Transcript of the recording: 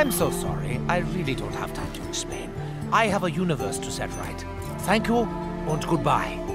I'm so sorry. I really don't have time to explain. I have a universe to set right. Thank you and goodbye.